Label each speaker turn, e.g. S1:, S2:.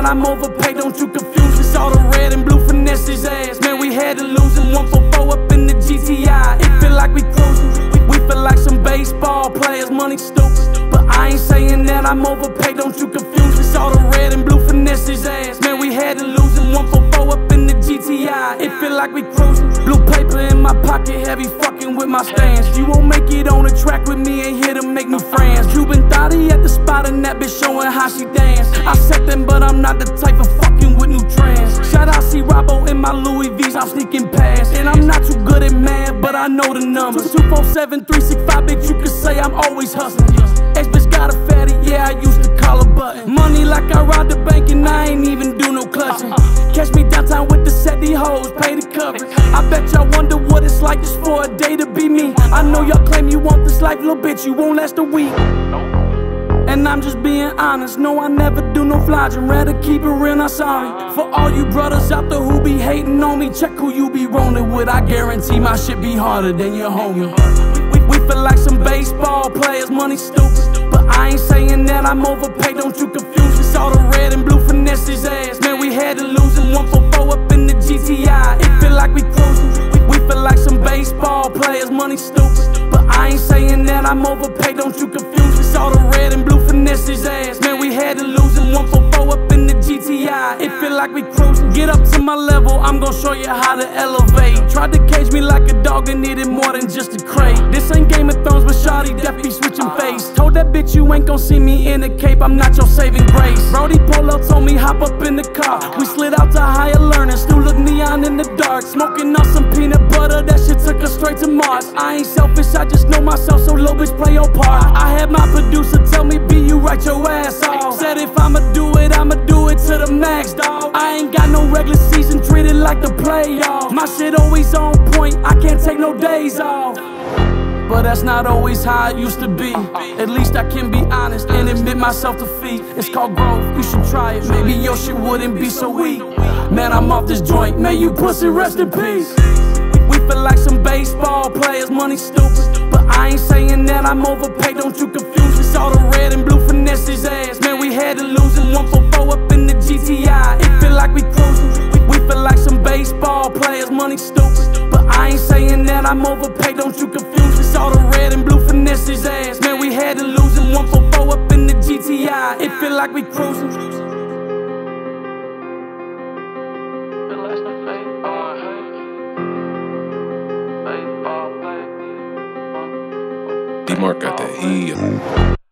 S1: that I'm overpaid, don't you confuse. It's all the red and blue finesse his ass. Man, we had to lose him 144 up in the GTI. It feel like we cruising. We feel like some baseball players, money stupid. But I ain't saying that I'm overpaid, don't you confuse. It's all the red and blue finesse his ass. Man, we had to lose him 144 up in the GTI. It feel like we cruising. Blue paper in my pocket, heavy fucking with my stance. You won't make it on the track with me, ain't here to make new friends. Cuban thotty at the spot and that bitch showing how she dance. I said them, but I'm not the type of fucking with new trends. Shout out C Robbo in my Louis V's, I'm sneaking past. And I'm not too good at math, but I know the numbers. 247 365, bitch, you can say I'm always hustling. Ex bitch got a fatty, yeah, I used to call a button. Money like I robbed the bank and I ain't even do no clutching. Catch me downtown with the set, these hoes pay the coverage. I bet y'all wonder what it's like just for a day to be me. I know y'all claim you want this life, little bitch, you won't last a week. And I'm just being honest, no, I never do no flogging. Rather keep it real, not sorry. For all you brothers out there who be hating on me, check who you be rolling with. I guarantee my shit be harder than your homie. We feel like some baseball players, money stupid. But I ain't saying that I'm overpaid, don't you confuse. It's all the red and blue finesse his ass. Man, we had to lose him 144 up in the GTI. It feel like we cruising. We feel like some baseball players, money stupid. But I ain't saying that I'm overpaid, don't you confuse. It's all the red and blue finesse his ass. Man, we had to lose him 144 up in the GTI. It feel like we cruising. Get up to my level, I'm gon' show you how to elevate. Tried to cage me like a dog and needed more than just a crate. This ain't Game of Thrones, but shawty def be switching face. Told that bitch you ain't gon' see me in a cape, I'm not your saving grace. Brody Polo told me hop up in the car. We slid out to higher learning, still look neon in the dark. Smoking on some peanut butter, that shit took us straight to Mars. I ain't selfish, I just know myself, so little bitch play your part. I had my producer tell me, B, you write your ass off. Said if I'ma do it to the max, dawg. I ain't got no regular season, treated like the playoffs. My shit always on point, I can't take no days off. But that's not always how it used to be. At least I can be honest and admit myself defeat. It's called growth, you should try it. Maybe your shit wouldn't be so weak. Man, I'm off this joint, may you pussy rest in peace. We feel like some baseball players, money stupid. But I ain't saying that I'm overpaid, don't you confuse. It's all the red and blue finesse his ass. Man, we had to lose him 144 up in the GTI. It feel like we cruising. We feel like some baseball players, money stupid. But I ain't saying that I'm overpaid, don't you confuse. It's all the red and blue finesse his ass. Man, we had to lose him 144 up in the GTI. It feel like we cruising.
S2: D-Mark got that heat.